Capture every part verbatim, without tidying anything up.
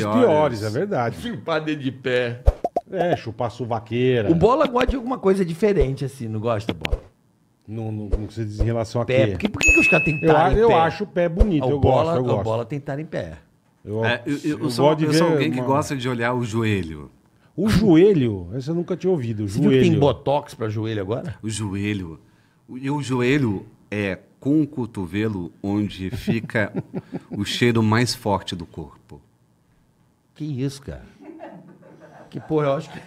piores. piores, é verdade. Chupar dedo de pé. É, chupar suvaqueira. O Bola gosta de alguma coisa diferente, assim, não gosta, Bola? Não, não, não sei dizer em relação a Pé. quê. Por que, por que, que os caras têm que Eu, estar a- em eu pé? acho o pé bonito, Ah, o eu bola, gosto, eu gosto. O Bola tem que estar em pé. Eu, É, eu, eu eu sou, gosto de eu sou ver alguém que uma- gosta de olhar o joelho. O joelho, essa eu nunca tinha ouvido. O Você viu que tem joelho. botox pra joelho agora? O joelho. E o joelho é com o cotovelo onde fica o cheiro mais forte do corpo. Que isso, cara? Que porra, eu acho que...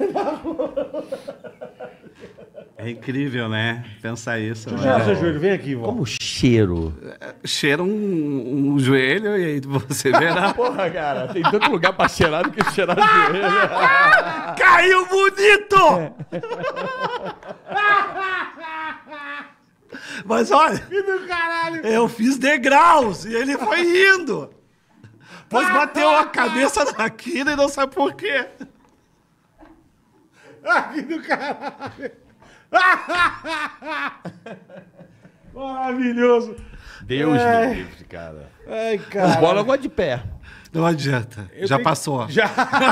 É incrível, né? Pensar isso. Deixa eu né? tirar seu joelho, vem aqui, vó. Como cheiro? Cheira um, um joelho e aí você verá. Porra, cara, tem tanto lugar pra cheirar do que cheirar o joelho. Caiu bonito! Mas olha, Que do caralho! eu fiz degraus e ele foi indo. Pois bateu a cabeça na quina e não sabe por quê. Ah, que do caralho! Maravilhoso! Deus É. me livre, cara. Ai, O cara. Bola gosta de pé. Não adianta. Eu Já tenho- passou. Já.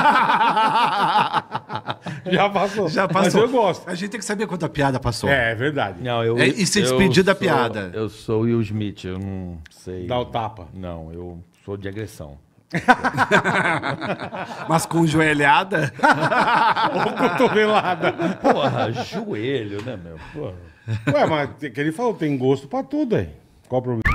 Já passou. Já Mas passou. eu gosto. A gente tem que saber quando a piada passou. É, é verdade. Não, eu, É, e se eu despedir da sou- piada? Eu sou Will Smith, eu não sei. Dá o tapa. Não, eu sou de agressão. Mas com joelhada. Ou cotovelada. Porra, joelho, né, meu? Porra. Ué, mas que ele falou, tem gosto pra tudo aí. Qual o problema?